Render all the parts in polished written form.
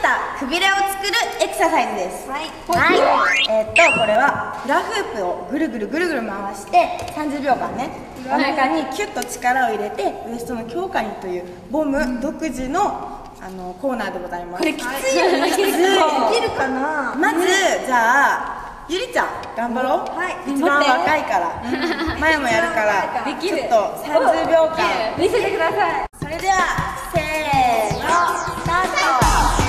したくびれを作るエクササイズです。はい、これはフラフープをぐるぐるぐるぐる回して30秒間ね、お腹にキュッと力を入れてウエストの強化にというボム独自のコーナーでございます。 これきついよね。できるかな。 まずじゃあゆりちゃん頑張ろう。はい、一番若いから前もやるからちょっと30秒間見せてください。 それではせーのスタート。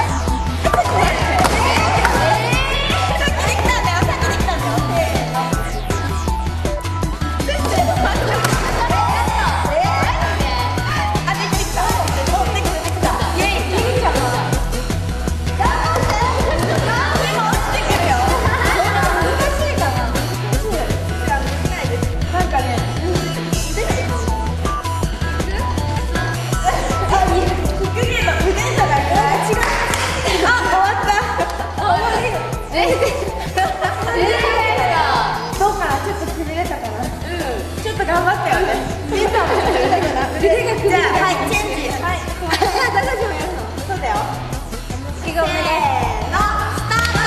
どうかな、ちょっとくびれたかな。ちょっと頑張ったよね。じゃあはいチェンジ。はい。大丈夫やるの？そうだよ。せーのスター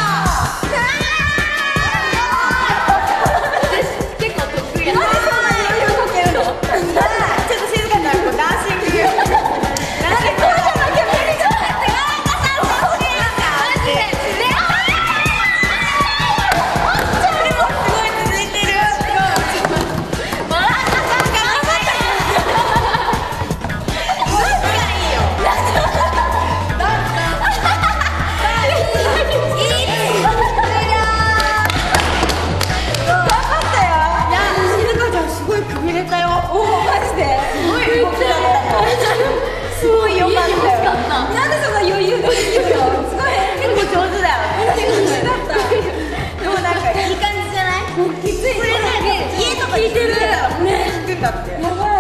ト。結構得意やな。なんでそんなに余裕こけるの？ちょっと静かになる。ダンシング。すごいよかったよ。なんでそんな余裕でできるの？すごい結構上手だよ。でもなんかいい感じじゃない？きつい。これね家とか聞いてるね。聞くんだって。やばい。